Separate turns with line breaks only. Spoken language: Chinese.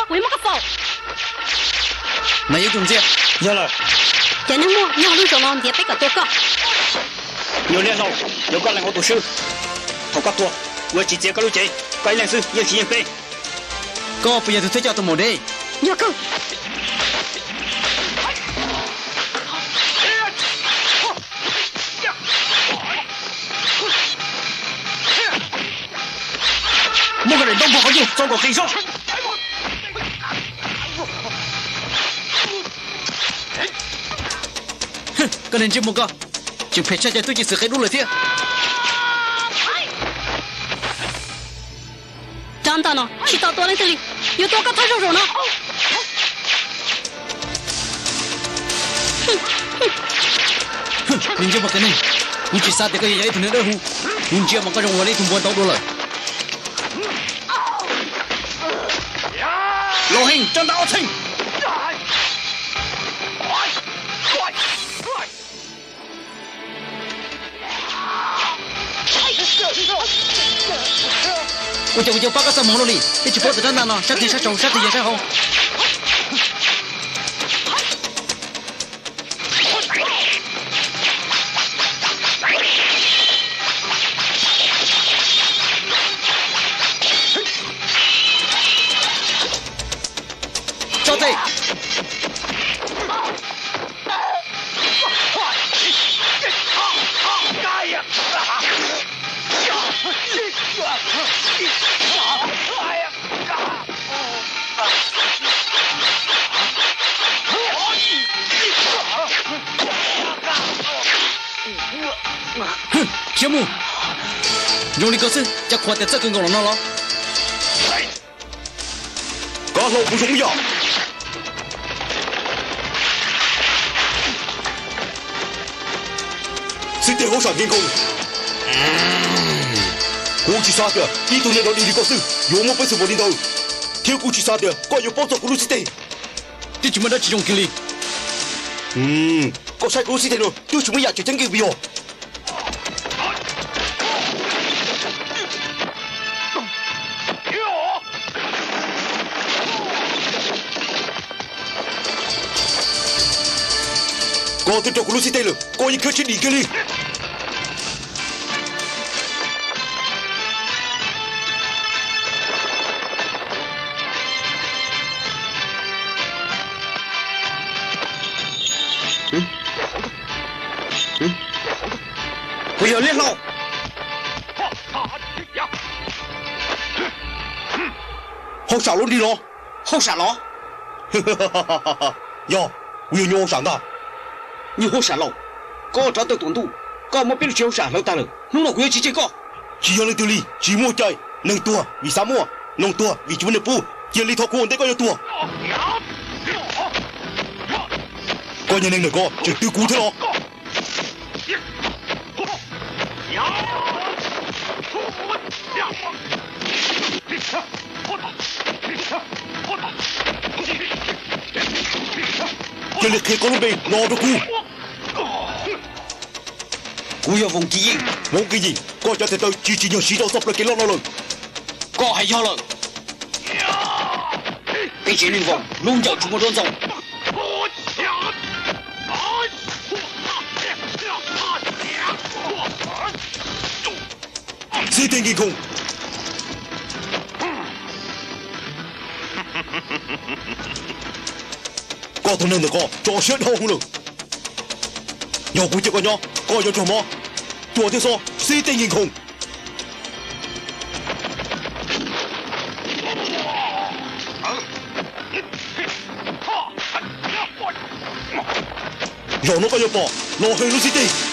鬼么个否？
哪有中介？
有了，
今天我鸟路上浪姐比较多个。
有两老，有个人我读书，好个多，我直接个路姐，该两次要钱背。
哥不要推叫多么的。
有个。
每个人都不好用，中国黑手。
哼，个人这么个，就陪下家对起死黑路了天。
长大了，去到多人这里，有多个太手手呢？
哼，你这么个呢？你只杀这个也一头的二虎，你这么个人我来同我捣乱了。
老兄，张大清。
我就八个三毛了哩，一起包子站那呢，杀敌杀手，杀敌也杀好。招贼！哼，天幕，用力高声，加快点这个狗了了。
高手不重要。是电火上天空。过去杀掉，一头人到力力高声，有么本事我领导。跳过去杀掉，该有帮助古鲁斯的。
你怎么在其中经历？
個細古斯聽到，都全部日住真機會喎。個對着古魯斯聽了，個已開始連嘅哩。不要练了。好傻佬你咯，好傻佬。哟，我有你好傻的。你好傻佬，哥找到短度，哥冇邊度好傻佬得了，弄到佢一次這個。只要你對你，只冇ใจ，能ตัวvì sao mua，弄ตัวvì chúng mình bu，要你托顧人哋個有ตัว。個人能嚟個，就對顧佢咯。叫你企嗰度邊攞到股，股有黃記憶，黃記憶，嗰隻對自自用市道濕咗幾多落嚟，嗰係錯啦，比起亂風，龍就全部裝走。四天健空。個同人哋個做雪好了，又估只個咗，個又做麼？做啲數四天健空。又攞個藥包，攞去老師地。